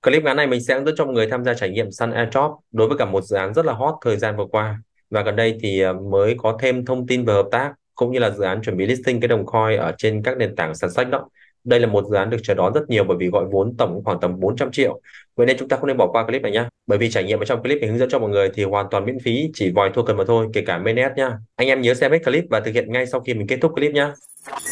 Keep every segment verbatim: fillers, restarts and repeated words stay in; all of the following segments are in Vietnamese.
Clip ngắn này mình sẽ hướng dẫn cho mọi người tham gia trải nghiệm săn airdrop đối với cả một dự án rất là hot thời gian vừa qua. Và gần đây thì à, mới có thêm thông tin về hợp tác cũng như là dự án chuẩn bị listing cái đồng coin ở trên các nền tảng sàn sách đó. Đây là một dự án được chờ đón rất nhiều bởi vì gọi vốn tổng khoảng tầm bốn trăm triệu. Vậy nên chúng ta không nên bỏ qua clip này nhá. Bởi vì trải nghiệm ở trong clip mình hướng dẫn cho mọi người thì hoàn toàn miễn phí, chỉ vòi token mà thôi, kể cả mainnet nhá. Anh em nhớ xem hết clip và thực hiện ngay sau khi mình kết thúc clip nhá.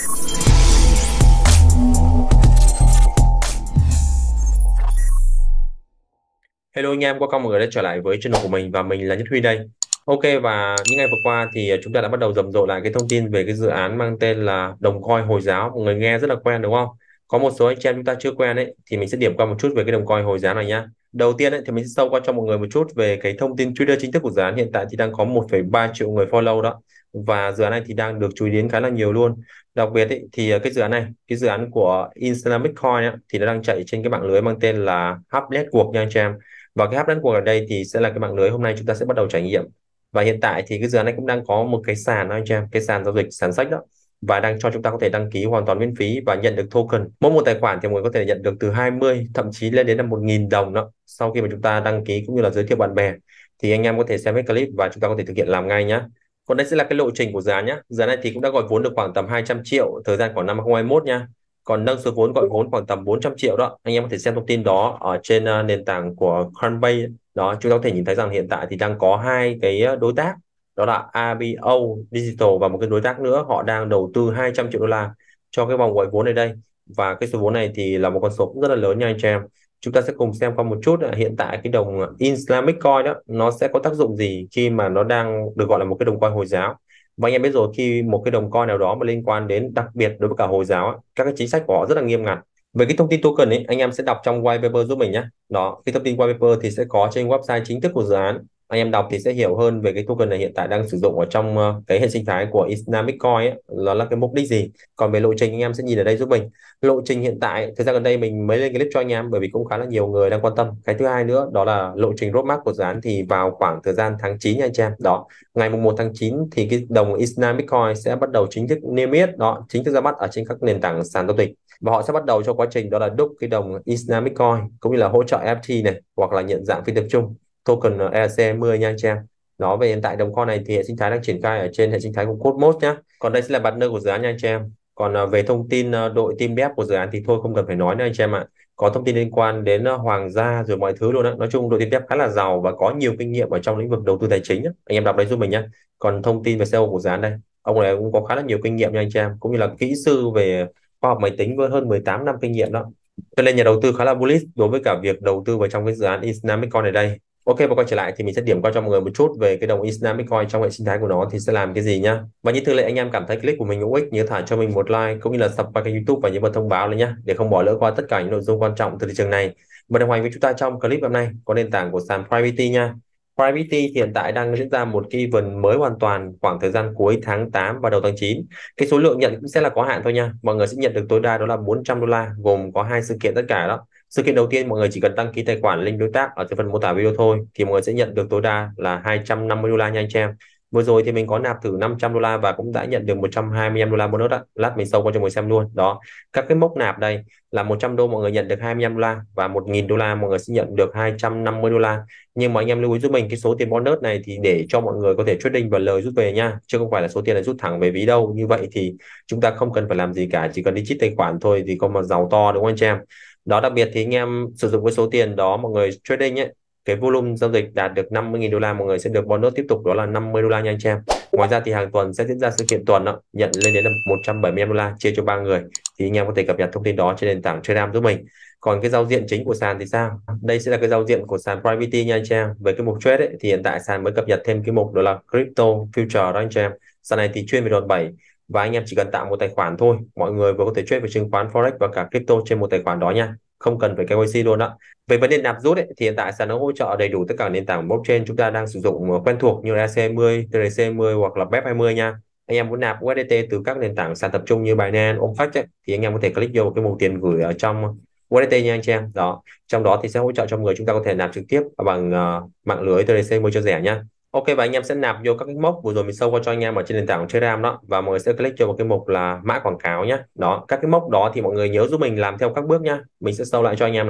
Hello anh em, qua mọi người đã trở lại với channel của mình và mình là Nhất Huy đây. Ok, và những ngày vừa qua thì chúng ta đã bắt đầu rầm rộ lại cái thông tin về cái dự án mang tên là đồng coin Hồi giáo. Mọi người nghe rất là quen đúng không? Có một số anh chị em chúng ta chưa quen ấy thì mình sẽ điểm qua một chút về cái đồng coin Hồi giáo này nhá. Đầu tiên ấy, thì mình sẽ sâu qua cho mọi người một chút về cái thông tin Twitter chính thức của dự án. Hiện tại thì đang có một phẩy ba triệu người follow đó. Và dự án này thì đang được chú ý đến khá là nhiều luôn. Đặc biệt ấy, thì cái dự án này, cái dự án của Islamic Coin ấy, thì nó đang chạy trên cái mạng lưới mang tên là Hub Network nha anh chị em. Và cái hub network ở đây thì sẽ là cái mạng lưới hôm nay chúng ta sẽ bắt đầu trải nghiệm. Và hiện tại thì cái dự án này cũng đang có một cái sàn đó anh chị em, cái sàn giao dịch sàn sách đó, và đang cho chúng ta có thể đăng ký hoàn toàn miễn phí và nhận được token. Mỗi một tài khoản thì mọi người có thể nhận được từ hai mươi thậm chí lên đến là một nghìn đồng đó. Sau khi mà chúng ta đăng ký cũng như là giới thiệu bạn bè thì anh em có thể xem hết clip và chúng ta có thể thực hiện làm ngay nhé. Còn đây sẽ là cái lộ trình của dự án nhé. Dự án này thì cũng đã gọi vốn được khoảng tầm hai trăm triệu thời gian khoảng năm hai không hai mốt nha. Còn nâng số vốn gọi vốn khoảng tầm bốn trăm triệu đó, anh em có thể xem thông tin đó ở trên uh, nền tảng của Coinbase đó. Chúng ta có thể nhìn thấy rằng hiện tại thì đang có hai cái uh, đối tác, đó là a bê o Digital và một cái đối tác nữa, họ đang đầu tư hai trăm triệu đô la cho cái vòng gọi vốn ở đây. Và cái số vốn này thì là một con số cũng rất là lớn nha anh chị em. Chúng ta sẽ cùng xem qua một chút uh, hiện tại cái đồng Islamic Coin đó nó sẽ có tác dụng gì khi mà nó đang được gọi là một cái đồng coin Hồi giáo. Và anh em biết rồi, khi một cái đồng coin nào đó mà liên quan đến, đặc biệt đối với cả Hồi giáo á, các cái chính sách của họ rất là nghiêm ngặt. Về cái thông tin token ấy, anh em sẽ đọc trong white paper giúp mình nhé. Đó, cái thông tin white paper thì sẽ có trên website chính thức của dự án. Anh em đọc thì sẽ hiểu hơn về cái token này hiện tại đang sử dụng ở trong uh, cái hệ sinh thái của Islamic Coin ấy, nó là cái mục đích gì. Còn về lộ trình anh em sẽ nhìn ở đây giúp mình. Lộ trình hiện tại, thời gian gần đây mình mới lên clip cho anh em bởi vì cũng khá là nhiều người đang quan tâm. Cái thứ hai nữa đó là lộ trình roadmap của dự án thì vào khoảng thời gian tháng chín nha anh em. Đó, ngày mùng một tháng chín thì cái đồng Islamic Coin sẽ bắt đầu chính thức niêm yết đó, chính thức ra mắt ở trên các nền tảng sàn giao dịch, và họ sẽ bắt đầu cho quá trình đó là đúc cái đồng Islamic Coin cũng như là hỗ trợ ép tê này hoặc là nhận dạng phi tập trung token e rờ xê hai mươi nha anh chị em. Đó, về hiện tại đồng coin này thì hệ sinh thái đang triển khai ở trên hệ sinh thái của Cosmos nhá. Còn đây sẽ là partner của dự án nha anh chị em. Còn à, về thông tin à, đội team dev của dự án thì thôi không cần phải nói nữa anh chị em ạ. Có thông tin liên quan đến à, hoàng gia rồi mọi thứ luôn á. Nói chung đội team dev khá là giàu và có nhiều kinh nghiệm ở trong lĩnh vực đầu tư tài chính á. Anh em đọc đây giúp mình nhé. Còn thông tin về xê e ô của dự án đây, ông này cũng có khá là nhiều kinh nghiệm nha anh chị em, cũng như là kỹ sư về khoa học máy tính với hơn mười tám năm kinh nghiệm đó. Cho nên nhà đầu tư khá là bullish đối với cả việc đầu tư vào trong cái dự án Islamic Coin này đây. Ok, và quay trở lại thì mình sẽ điểm qua cho mọi người một chút về cái đồng Islamic Coin trong hệ sinh thái của nó thì sẽ làm cái gì nhá. Và như thường lệ, anh em cảm thấy clip của mình hữu ích nhớ thả cho mình một like cũng như là subscribe kênh YouTube và nhấn vào thông báo lên nhá, để không bỏ lỡ qua tất cả những nội dung quan trọng từ thị trường này. Và đồng hành với chúng ta trong clip hôm nay có nền tảng của sàn Privity nha. Privity hiện tại đang diễn ra một cái event mới hoàn toàn khoảng thời gian cuối tháng tám và đầu tháng chín. Cái số lượng nhận cũng sẽ là có hạn thôi nha. Mọi người sẽ nhận được tối đa đó là bốn trăm đô la, gồm có hai sự kiện tất cả đó. Sự kiện đầu tiên mọi người chỉ cần đăng ký tài khoản link đối tác ở cái phần mô tả video thôi thì mọi người sẽ nhận được tối đa là hai trăm năm mươi đô la nha anh chị em. Vừa rồi thì mình có nạp thử năm trăm đô la và cũng đã nhận được một trăm hai mươi lăm đô la bonus đó. Lát mình sâu qua cho mọi người xem luôn. Đó, các cái mốc nạp đây là một trăm đô mọi người nhận được hai mươi lăm đô la và một nghìn đô la mọi người sẽ nhận được hai trăm năm mươi đô la. Nhưng mà anh em lưu ý giúp mình cái số tiền bonus này thì để cho mọi người có thể trading và lời rút về nha, chứ không phải là số tiền này rút thẳng về ví đâu. Như vậy thì chúng ta không cần phải làm gì cả, chỉ cần đi chích tài khoản thôi thì có mà giàu to đúng không anh chị em. Đó, đặc biệt thì anh em sử dụng cái số tiền đó mọi người trading ấy, cái volume giao dịch đạt được năm mươi nghìn đô la mọi người sẽ được bonus tiếp tục đó là năm mươi đô la nha anh chị em. Ngoài ra thì hàng tuần sẽ diễn ra sự kiện tuần đó, nhận lên đến là một trăm bảy mươi lăm đô la chia cho ba người, thì anh em có thể cập nhật thông tin đó trên nền tảng Telegram giúp mình. Còn cái giao diện chính của sàn thì sao? Đây sẽ là cái giao diện của sàn Privity nha anh chị em. Về cái mục trade ấy, thì hiện tại sàn mới cập nhật thêm cái mục đó là Crypto Future đó anh chị em. Sàn này thì chuyên về đòn bẩy và anh em chỉ cần tạo một tài khoản thôi, mọi người vừa có thể trade về chứng khoán Forex và cả crypto trên một tài khoản đó nha, không cần phải ca i xê luôn đó. Về vấn đề nạp rút ấy, thì hiện tại sàn nó hỗ trợ đầy đủ tất cả nền tảng blockchain chúng ta đang sử dụng quen thuộc như là e rờ xê hai mươi, tê rờ xê hai mươi hoặc là bê e pê hai mươi nha. Anh em muốn nạp u ét đê tê từ các nền tảng sàn tập trung như Binance, OmFax ấy, thì anh em có thể click vô cái mục tiền gửi ở trong u ét đê tê nha anh chị em. Đó, trong đó thì sẽ hỗ trợ cho người chúng ta có thể nạp trực tiếp bằng uh, mạng lưới tê rờ xê hai mươi cho rẻ nha. Ok, và anh em sẽ nạp vô các cái mốc vừa rồi mình sâu qua cho anh em ở trên nền tảng Telegram đó, và mọi người sẽ click cho một cái mục là mã quảng cáo nhé. Đó, các cái mốc đó thì mọi người nhớ giúp mình làm theo các bước nhá, mình sẽ sâu lại cho anh em này.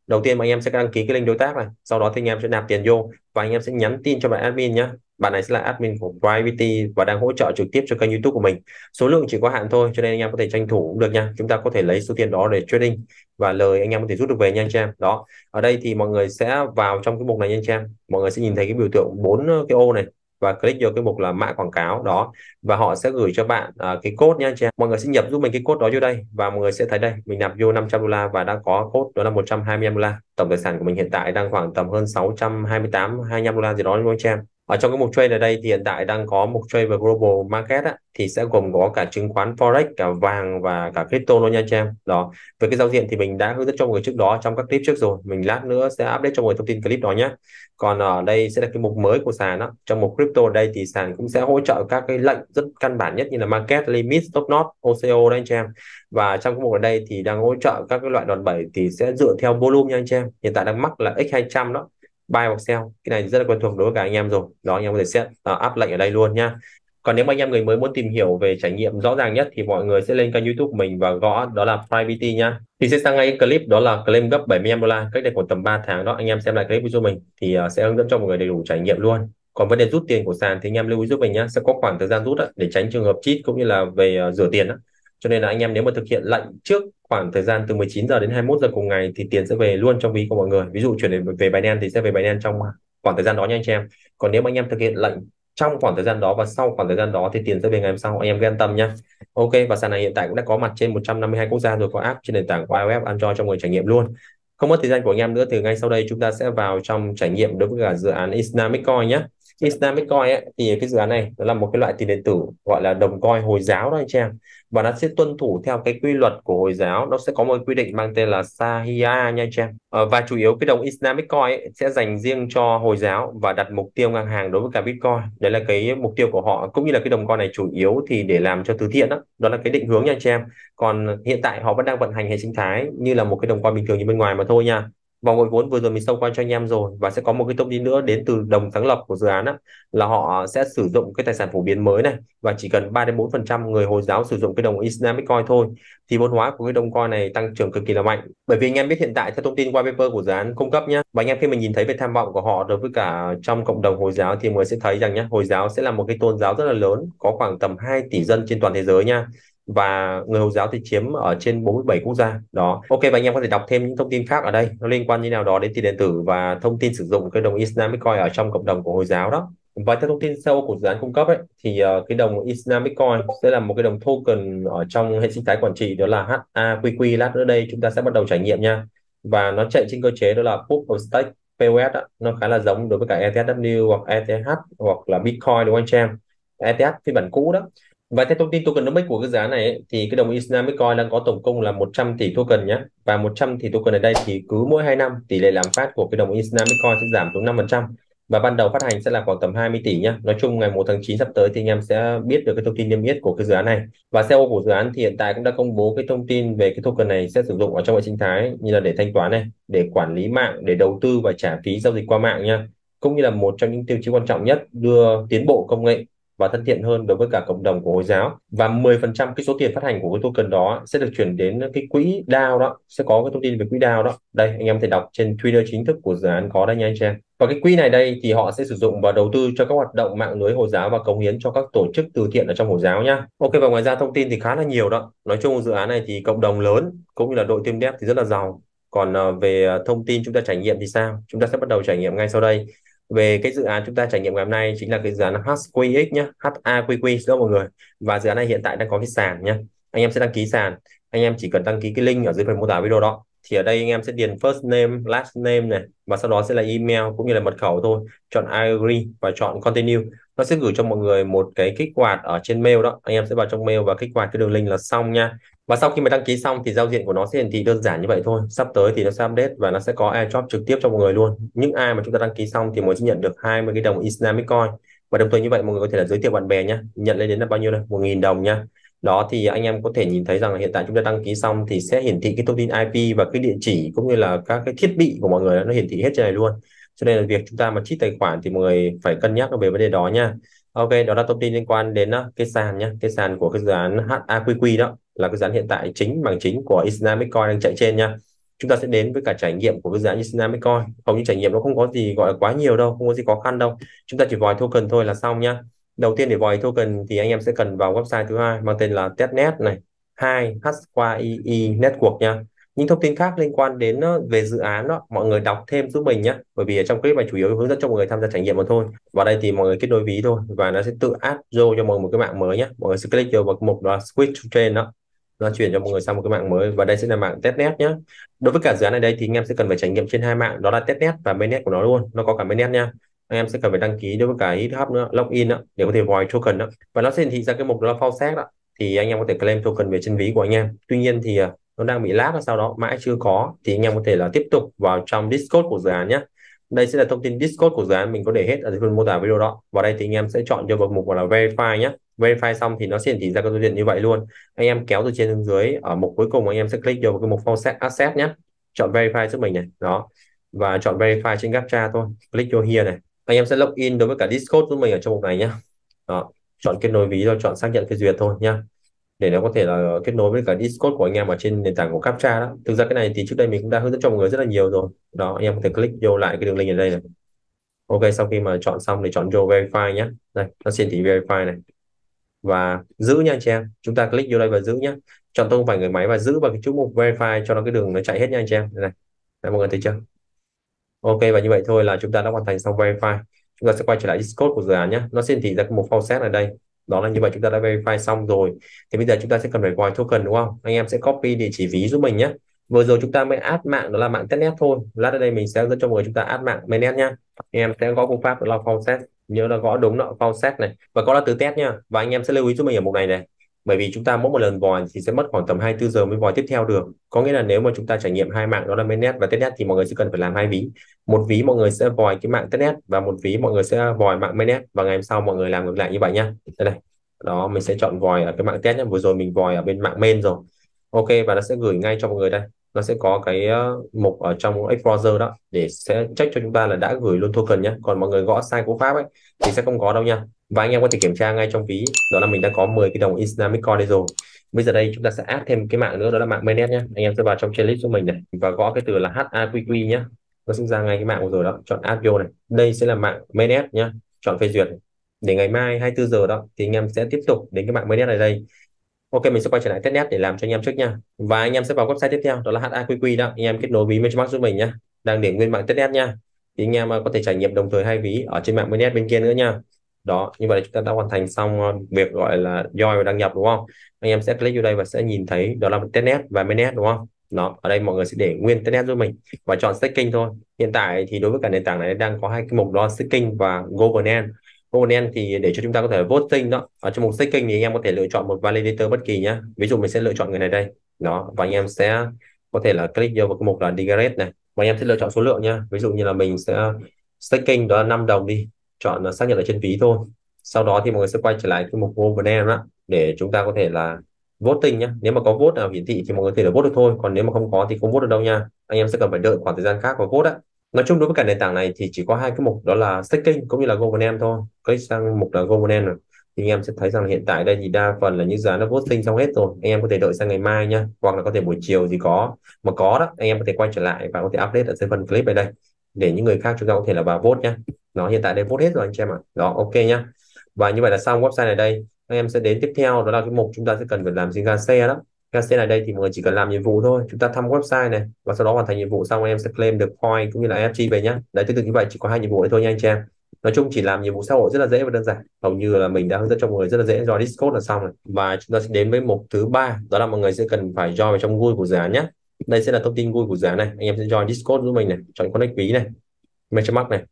Đầu tiên anh em sẽ đăng ký cái link đối tác này, sau đó thì anh em sẽ nạp tiền vô và anh em sẽ nhắn tin cho bạn admin nhé. Bạn này sẽ là admin của Privity và đang hỗ trợ trực tiếp cho kênh YouTube của mình. Số lượng chỉ có hạn thôi cho nên anh em có thể tranh thủ cũng được nha. Chúng ta có thể lấy số tiền đó để trading và lời anh em có thể rút được về nha anh chị em. Đó. Ở đây thì mọi người sẽ vào trong cái mục này nha anh chị em. Mọi người sẽ nhìn thấy cái biểu tượng bốn cái ô này và click vào cái mục là mã quảng cáo đó, và họ sẽ gửi cho bạn uh, cái code nha anh chị em. Mọi người sẽ nhập giúp mình cái code đó vô đây và mọi người sẽ thấy đây mình nạp vô năm trăm đô la và đã có code đó là một trăm hai mươi lăm đô la. Tổng tài sản của mình hiện tại đang khoảng tầm hơn sáu trăm hai mươi tám hai mươi lăm đô la gì đó đúng không anh chị em. Ở trong cái mục trade ở đây thì hiện tại đang có mục trade về global market á, thì sẽ gồm có cả chứng khoán forex, cả vàng và cả crypto luôn nha anh chị em. Đó. Về cái giao diện thì mình đã hướng dẫn cho mọi người trước đó trong các clip trước rồi, mình lát nữa sẽ update cho mọi người thông tin clip đó nhé. Còn ở đây sẽ là cái mục mới của sàn đó. Trong mục crypto ở đây thì sàn cũng sẽ hỗ trợ các cái lệnh rất căn bản nhất như là market limit, stop loss, o xê o đấy anh chị em. Và trong cái mục ở đây thì đang hỗ trợ các cái loại đòn bẩy thì sẽ dựa theo volume nha anh chị em. Hiện tại đang mắc là ích hai trăm đó, buy hoặc sell. Cái này rất là quen thuộc đối với cả anh em rồi. Đó, anh em có thể set uh, up lệnh ở đây luôn nha. Còn nếu mà anh em người mới muốn tìm hiểu về trải nghiệm rõ ràng nhất thì mọi người sẽ lên kênh YouTube của mình và gõ đó là Privity nha. Thì sẽ sang ngay cái clip đó là claim gấp bảy mươi lăm đô la cách đây khoảng tầm ba tháng đó, anh em xem lại clip giúp mình thì uh, sẽ hướng dẫn cho mọi người đầy đủ trải nghiệm luôn. Còn vấn đề rút tiền của sàn thì anh em lưu ý giúp mình nhé, sẽ có khoảng thời gian rút đó, để tránh trường hợp cheat cũng như là về uh, rửa tiền đó. Cho nên là anh em nếu mà thực hiện lệnh trước khoảng thời gian từ mười chín giờ đến hai mươi mốt giờ cùng ngày thì tiền sẽ về luôn trong ví của mọi người. Ví dụ chuyển về về Binance thì sẽ về Binance trong khoảng thời gian đó nha anh chị em. Còn nếu mà anh em thực hiện lệnh trong khoảng thời gian đó và sau khoảng thời gian đó thì tiền sẽ về ngày hôm sau, anh em cứ yên tâm nhé. Ok, và sàn này hiện tại cũng đã có mặt trên một trăm năm mươi hai quốc gia rồi, có app trên nền tảng của iOS, Android cho người trải nghiệm luôn. Không mất thời gian của anh em nữa thì ngay sau đây chúng ta sẽ vào trong trải nghiệm đối với cả dự án Islamic Coin nhé. Islamic Coin ấy, thì cái dự án này nó là một cái loại tiền điện tử gọi là đồng coin Hồi giáo đó anh chị em, và nó sẽ tuân thủ theo cái quy luật của Hồi giáo. Nó sẽ có một quy định mang tên là Sharia nha anh chị em. Ờ, và chủ yếu cái đồng Islamic Coin ấy sẽ dành riêng cho Hồi giáo và đặt mục tiêu ngang hàng đối với cả Bitcoin. Đấy là cái mục tiêu của họ, cũng như là cái đồng coin này chủ yếu thì để làm cho từ thiện đó. Đó là cái định hướng nha anh chị em. Còn hiện tại họ vẫn đang vận hành hệ sinh thái như là một cái đồng coin bình thường như bên ngoài mà thôi nha. Vòng gọi vốn vừa rồi mình sâu qua cho anh em rồi, và sẽ có một cái thông tin nữa đến từ đồng sáng lập của dự án á, là họ sẽ sử dụng cái tài sản phổ biến mới này, và chỉ cần ba đến bốn phần trăm người Hồi giáo sử dụng cái đồng Islamic Coin thôi thì vốn hóa của cái đồng coin này tăng trưởng cực kỳ là mạnh. Bởi vì anh em biết hiện tại theo thông tin white paper của dự án cung cấp nhé, và anh em khi mình nhìn thấy về tham vọng của họ đối với cả trong cộng đồng Hồi giáo thì mới sẽ thấy rằng nhé, Hồi giáo sẽ là một cái tôn giáo rất là lớn, có khoảng tầm hai tỷ dân trên toàn thế giới nha, và người Hồi giáo thì chiếm ở trên bốn mươi bảy quốc gia đó. Ok, và anh em có thể đọc thêm những thông tin khác ở đây nó liên quan như nào đó đến tiền điện tử và thông tin sử dụng cái đồng Islamic Coin ở trong cộng đồng của Hồi giáo đó. Và theo thông tin sâu của dự án cung cấp ấy, thì uh, cái đồng Islamic Coin sẽ là một cái đồng token ở trong hệ sinh thái quản trị đó là hát a quy quy. Lát nữa đây chúng ta sẽ bắt đầu trải nghiệm nha. Và nó chạy trên cơ chế đó là Proof of Stake pê o ét đó. Nó khá là giống đối với cả e tê hát vê hoặc e tê hát hoặc là Bitcoin đúng không anh chị em? e tê hát phiên bản cũ đó. Và theo thông tin tokenomics của cái dự án này ấy, thì cái đồng Islamic Coin đang có tổng cộng là một trăm tỷ token nhé. Và một trăm tỷ token ở đây thì cứ mỗi hai năm tỷ lệ lạm phát của cái đồng Islamic Coin sẽ giảm xuống năm phần trăm, và ban đầu phát hành sẽ là khoảng tầm hai mươi tỷ nhá. Nói chung ngày một tháng chín sắp tới thì anh em sẽ biết được cái thông tin niêm yết của cái dự án này. Và xê e ô của dự án thì hiện tại cũng đã công bố cái thông tin về cái token này sẽ sử dụng ở trong hệ sinh thái như là để thanh toán này, để quản lý mạng, để đầu tư và trả phí giao dịch qua mạng nha. Cũng như là một trong những tiêu chí quan trọng nhất, đưa tiến bộ công nghệ và thân thiện hơn đối với cả cộng đồng của Hồi giáo. Và mười phần trăm cái số tiền phát hành của cái token đó sẽ được chuyển đến cái quỹ đao đó, sẽ có cái thông tin về quỹ đao đó. Đây anh em thể đọc trên Twitter chính thức của dự án có đây nha anh chị em. Và cái quỹ này đây thì họ sẽ sử dụng và đầu tư cho các hoạt động mạng lưới Hồi giáo và cống hiến cho các tổ chức từ thiện ở trong Hồi giáo nhá. Ok, và ngoài ra thông tin thì khá là nhiều đó. Nói chung dự án này thì cộng đồng lớn cũng như là đội team dev thì rất là giàu. Còn uh, về thông tin chúng ta trải nghiệm thì sao? Chúng ta sẽ bắt đầu trải nghiệm ngay sau đây. Về cái dự án chúng ta trải nghiệm ngày hôm nay chính là cái dự án hát quy ích nhé, hát a quy quy đó mọi người. Và dự án này hiện tại đang có cái sàn nhé. Anh em sẽ đăng ký sàn. Anh em chỉ cần đăng ký cái link ở dưới phần mô tả video đó. Thì ở đây anh em sẽ điền first name, last name này, và sau đó sẽ là email cũng như là mật khẩu thôi. Chọn I agree và chọn continue. Nó sẽ gửi cho mọi người một cái kích hoạt ở trên mail đó. Anh em sẽ vào trong mail và kích hoạt cái đường link là xong nha. Và sau khi mà đăng ký xong thì giao diện của nó sẽ hiển thị đơn giản như vậy thôi. Sắp tới thì nó sẽ update và nó sẽ có airdrop trực tiếp cho mọi người luôn. Những ai mà chúng ta đăng ký xong thì mới sẽ nhận được hai mươi cái đồng Islamic Coin. Và đồng thời như vậy mọi người có thể là giới thiệu bạn bè nhé. Nhận lên đến là bao nhiêu đây? một nghìn đồng nha. Đó thì anh em có thể nhìn thấy rằng là hiện tại chúng ta đăng ký xong thì sẽ hiển thị cái thông tin i pê và cái địa chỉ cũng như là các cái thiết bị của mọi người nó hiển thị hết trên này luôn. Cho nên là việc chúng ta mà cheat tài khoản thì mọi người phải cân nhắc về vấn đề đó nha. Ok, đó là thông tin liên quan đến uh, cái sàn nhé. Cái sàn của cái dự án hát a quy quy đó là cái dự án hiện tại chính bằng chính của Islamic Coin đang chạy trên nha. chúng ta sẽ đến với cả trải nghiệm của cái dự án Dynamic Coin. Hầu như trải nghiệm nó không có gì gọi là quá nhiều đâu, không có gì khó khăn đâu, chúng ta chỉ vòi token thôi là xong nhá. Đầu tiên để vòi token thì anh em sẽ cần vào website thứ hai mang tên là testnet này, hai h qua i e network nha. Những thông tin khác liên quan đến ờ, về dự án đó mọi người đọc thêm giúp mình nhé, bởi vì ở trong clip này chủ yếu hướng dẫn cho mọi người tham gia trải nghiệm mà thôi. Vào đây thì mọi người kết nối ví thôi và nó sẽ tự add vô cho mọi người một cái mạng mới nhé. Mọi người sẽ click vô vào mục đó là switch to chain đó, nó chuyển cho mọi người sang một cái mạng mới và đây sẽ là mạng testnet nhé. Đối với cả dự án này đây thì anh em sẽ cần phải trải nghiệm trên hai mạng đó là testnet và mainnet của nó luôn, nó có cả mainnet nha. Anh em sẽ cần phải đăng ký đối với cả GitHub nữa, login đó, để có thể void token đó, và nó sẽ hiển thị ra cái mục đó là faucet đó, thì anh em có thể claim token về chân ví của anh em. Tuy nhiên thì à, nó đang bị lag, sau đó mãi chưa có, thì anh em có thể là tiếp tục vào trong Discord của dự án nhé. Đây sẽ là thông tin Discord của dự án, mình có để hết ở dưới phần mô tả video đó. Vào đây thì anh em sẽ chọn cho một mục gọi là verify nhé. Verify xong thì nó sẽ hiển thị ra cái giao diện như vậy luôn. Anh em kéo từ trên xuống dưới, ở mục cuối cùng anh em sẽ click vào cái mục faucet asset nhé, chọn verify giúp mình này đó, và chọn verify trên Gacha thôi, click vô here này. Anh em sẽ login đối với cả Discord giúp mình ở trong mục này nhé. Đó, chọn kết nối ví rồi chọn xác nhận phê duyệt thôi nhá, để nó có thể là kết nối với cả Discord của anh em ở trên nền tảng của Captcha đó. Thực ra cái này thì trước đây mình cũng đã hướng dẫn cho mọi người rất là nhiều rồi đó, anh em có thể click vô lại cái đường link ở đây này. Ok, sau khi mà chọn xong thì chọn vô verify nhé, đây nó xin thị verify này và giữ nha anh chị em. Chúng ta click vô đây và giữ nhé, chọn không phải người máy và giữ vào cái chữ mục verify cho nó cái đường nó chạy hết nha anh chị em. Đây này, đây, mọi người thấy chưa? Ok, và như vậy thôi là chúng ta đã hoàn thành xong verify. Chúng ta sẽ quay trở lại Discord của dự án nhé, nó sẽ thị ra một faucet ở đây. Đó là như vậy, chúng ta đã verify xong rồi. Thì bây giờ chúng ta sẽ cần phải void token đúng không? Anh em sẽ copy địa chỉ ví giúp mình nhé. Vừa rồi chúng ta mới add mạng đó là mạng testnet thôi. Lát ở đây mình sẽ dẫn cho mọi người chúng ta add mạng mainnet nhá. Anh em sẽ gõ phương pháp đó là faucet. Nhớ là gõ đúng đó, faucet này. Và có là từ test nha. Và anh em sẽ lưu ý giúp mình ở mục này này. Bởi vì chúng ta mỗi một lần void thì sẽ mất khoảng tầm hai mươi tư giờ mới void tiếp theo được. Có nghĩa là nếu mà chúng ta trải nghiệm hai mạng đó là mainnet và testnet thì mọi người sẽ cần phải làm hai ví. Một ví mọi người sẽ void cái mạng testnet và một ví mọi người sẽ void mạng mainnet, và ngày hôm sau mọi người làm ngược lại như vậy nhá. Đây này, đó mình sẽ chọn void ở cái mạng test nhé, vừa rồi mình void ở bên mạng main rồi. Ok, và nó sẽ gửi ngay cho mọi người đây, nó sẽ có cái uh, mục ở trong Explorer đó để sẽ check cho chúng ta là đã gửi luôn token nhé. Còn mọi người gõ sai cú pháp ấy thì sẽ không có đâu nha. Và anh em có thể kiểm tra ngay trong ví đó là mình đã có mười cái đồng Islamic Coin đây rồi. Bây giờ đây chúng ta sẽ add thêm cái mạng nữa đó là mạng mainnet nhé. Anh em sẽ vào trong checklist của mình này và gõ cái từ là hát a quy quy nhé, nó sinh ra ngay cái mạng vừa rồi đó, chọn add vô này. Đây sẽ là mạng mainnet nhé, chọn phê duyệt. Để ngày mai hai mươi tư giờ đó thì anh em sẽ tiếp tục đến cái mạng mainnet này đây. Ok, mình sẽ quay trở lại testnet để làm cho anh em trước nha. Và anh em sẽ vào website tiếp theo đó là hát a quy quy đó, anh em kết nối ví benchmark giúp mình nhé, đang để nguyên mạng testnet nha. Thì anh em có thể trải nghiệm đồng thời hai ví ở trên mạng mainnet bên kia nữa nha. Đó, như vậy chúng ta đã hoàn thành xong việc gọi là join và đăng nhập đúng không? Anh em sẽ click vô đây và sẽ nhìn thấy đó là testnet và mainnet đúng không? Đó, ở đây mọi người sẽ để nguyên testnet giúp mình và chọn staking thôi. Hiện tại thì đối với cả nền tảng này đang có hai cái mục đó là staking và governance. Governance thì để cho chúng ta có thể voting đó, ở trong mục staking thì anh em có thể lựa chọn một validator bất kỳ nhé, ví dụ mình sẽ lựa chọn người này đây đó, và anh em sẽ có thể là click vô vào cái mục là delegate này và anh em sẽ lựa chọn số lượng nha, ví dụ như là mình sẽ staking đó là năm đồng đi, chọn là xác nhận ở trên ví thôi. Sau đó thì mọi người sẽ quay trở lại cái mục governance đó để chúng ta có thể là voting nhé. Nếu mà có vote nào hiển thị thì mọi người có thể là vote được thôi, còn nếu mà không có thì không vote được đâu nha, anh em sẽ cần phải đợi khoảng thời gian khác và vote á. Nói chung đối với cả nền tảng này thì chỉ có hai cái mục đó là staking cũng như là governance thôi. Click sang mục là governance rồi thì anh em sẽ thấy rằng là hiện tại đây thì đa phần là những dự án nó voting xong hết rồi, anh em có thể đợi sang ngày mai nha, hoặc là có thể buổi chiều thì có, mà có đó anh em có thể quay trở lại và có thể update ở dưới phần clip ở đây để những người khác chúng ta có thể là vào vote nhá. Nó hiện tại đây vote hết rồi anh chị em ạ. Đó, ok nhá. Và như vậy là xong website này đây. Anh em sẽ đến tiếp theo đó là cái mục chúng ta sẽ cần phải làm sinh ra xe đó. Cái xe này đây thì mọi người chỉ cần làm nhiệm vụ thôi, chúng ta thăm website này và sau đó hoàn thành nhiệm vụ xong em sẽ claim được coin cũng như là ép giê về nhá. Đấy, tương tự như vậy, chỉ có hai nhiệm vụ đấy thôi nha anh chị em. Nói chung chỉ làm nhiệm vụ xã hội rất là dễ và đơn giản, hầu như là mình đã hướng dẫn cho mọi người rất là dễ do Discord là xong rồi. Và chúng ta sẽ đến với mục thứ ba đó là mọi người sẽ cần phải join vào trong vui của dự án nhé. Đây sẽ là thông tin vui của dự án này, anh em sẽ join Discord giúp mình này, chọn connect ví này, MetaMask này.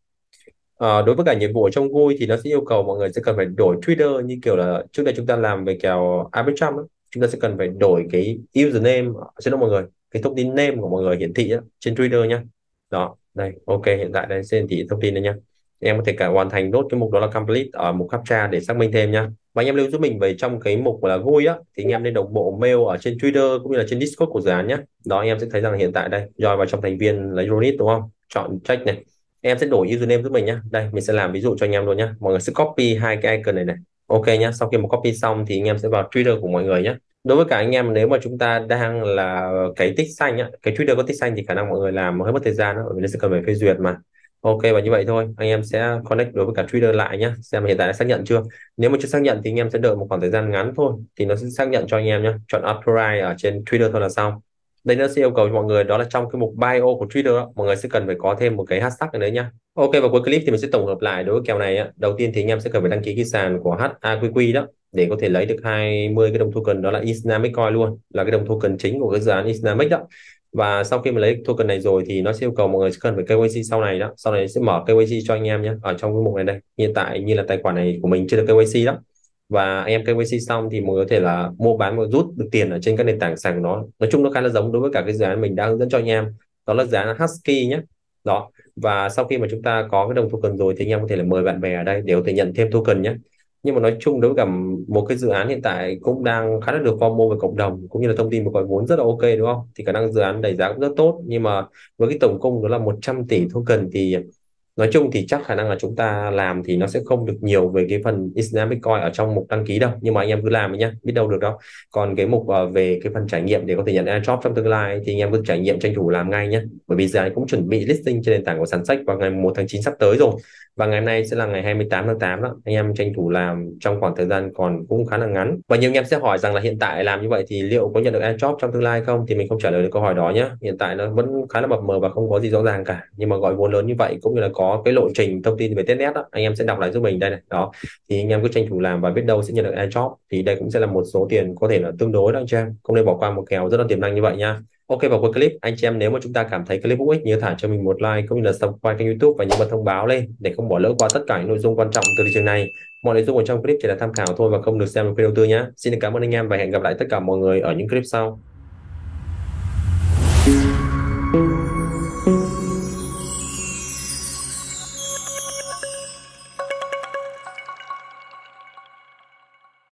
Ờ, đối với cả nhiệm vụ ở trong vui thì nó sẽ yêu cầu mọi người sẽ cần phải đổi Twitter, như kiểu là trước đây chúng ta làm về kèo Arbitrum đó. Chúng ta sẽ cần phải đổi cái username, xin lỗi mọi người, cái thông tin name của mọi người hiển thị á, trên Twitter nhá. Đó, đây, ok, hiện tại đây sẽ hiển thị thông tin này nhá. Em có thể cả hoàn thành nốt cái mục đó là complete ở mục captcha để xác minh thêm nhá. Và anh em lưu giúp mình về trong cái mục là vui á thì anh em nên đồng bộ mail ở trên Twitter cũng như là trên Discord của dự án nhé. Đó, anh em sẽ thấy rằng là hiện tại đây join vào trong thành viên lấy unit đúng không, chọn check này, em sẽ đổi username giúp mình nhé. Đây mình sẽ làm ví dụ cho anh em luôn nhé, mọi người sẽ copy hai cái icon này này. Ok nhá, sau khi mà copy xong thì anh em sẽ vào Twitter của mọi người nhé. Đối với cả anh em, nếu mà chúng ta đang là cái tích xanh á, cái Twitter có tích xanh thì khả năng mọi người làm hơi mất thời gian đó, bởi vì nó sẽ cần phải phê duyệt mà. Ok, và như vậy thôi, anh em sẽ connect đối với cả Twitter lại nhé, xem hiện tại đã xác nhận chưa. Nếu mà chưa xác nhận thì anh em sẽ đợi một khoảng thời gian ngắn thôi, thì nó sẽ xác nhận cho anh em nhé. Chọn Authorize ở trên Twitter thôi là xong. Đây nó sẽ yêu cầu cho mọi người đó là trong cái mục bio của Twitter đó, mọi người sẽ cần phải có thêm một cái hashtag ở đấy nhá. Ok, và cuối clip thì mình sẽ tổng hợp lại đối với kèo này á. Đầu tiên thì anh em sẽ cần phải đăng ký cái sàn của hát a quy quy đó để có thể lấy được hai mươi cái đồng token, đó là Islamic Coin luôn, là cái đồng token chính của cái dự án Islamic đó. Và sau khi mà lấy token này rồi thì nó sẽ yêu cầu mọi người sẽ cần phải ca vê xê sau này đó. Sau này sẽ mở ca vê xê cho anh em nhé, ở trong cái mục này đây. Hiện tại như là tài khoản này của mình chưa được ca vê xê đó. Và anh em ca vê xê xong thì mọi người có thể là mua bán và rút được tiền ở trên các nền tảng sàn của nó. Nói chung nó khá là giống đối với cả cái dự án mình đang hướng dẫn cho anh em, đó là dự án Husky nhé. Đó, và sau khi mà chúng ta có cái đồng token rồi thì anh em có thể là mời bạn bè ở đây để có thể nhận thêm token nhé. Nhưng mà nói chung đối với cả một cái dự án hiện tại cũng đang khá là được FOMO về cộng đồng cũng như là thông tin về gọi vốn rất là ok, đúng không, thì khả năng dự án đẩy giá cũng rất tốt. Nhưng mà với cái tổng cung đó là một trăm tỷ token thì nói chung thì chắc khả năng là chúng ta làm thì nó sẽ không được nhiều về cái phần Islamic Coin ở trong mục đăng ký đâu, nhưng mà anh em cứ làm nhé, biết đâu được đâu. Còn cái mục uh, về cái phần trải nghiệm để có thể nhận airdrop trong tương lai thì anh em cứ trải nghiệm tranh thủ làm ngay nhé, bởi vì giờ anh cũng chuẩn bị listing trên nền tảng của sàn sách vào ngày một tháng chín sắp tới rồi, và ngày hôm nay sẽ là ngày hai mươi tám tháng tám đó. Anh em tranh thủ làm trong khoảng thời gian còn cũng khá là ngắn. Và nhiều anh em sẽ hỏi rằng là hiện tại làm như vậy thì liệu có nhận được airdrop trong tương lai không, thì mình không trả lời được câu hỏi đó nhé. Hiện tại nó vẫn khá là mập mờ và không có gì rõ ràng cả, nhưng mà gọi vốn lớn như vậy cũng như là có cái lộ trình thông tin về testnet đó, anh em sẽ đọc lại giúp mình đây này. Đó, thì anh em cứ tranh thủ làm và biết đâu sẽ nhận được airdrop, thì đây cũng sẽ là một số tiền có thể là tương đối đó anh chị em, không nên bỏ qua một kèo rất là tiềm năng như vậy nha. Ok, vào cuối clip anh chị em nếu mà chúng ta cảm thấy clip hữu ích nhớ thả cho mình một like cũng như là subscribe kênh YouTube và nhấn bật thông báo lên để không bỏ lỡ qua tất cả những nội dung quan trọng từ thị trường này. Mọi nội dung ở trong clip chỉ là tham khảo thôi và không được xem là khuyên đầu tư nhé. Xin cảm ơn anh em và hẹn gặp lại tất cả mọi người ở những clip sau.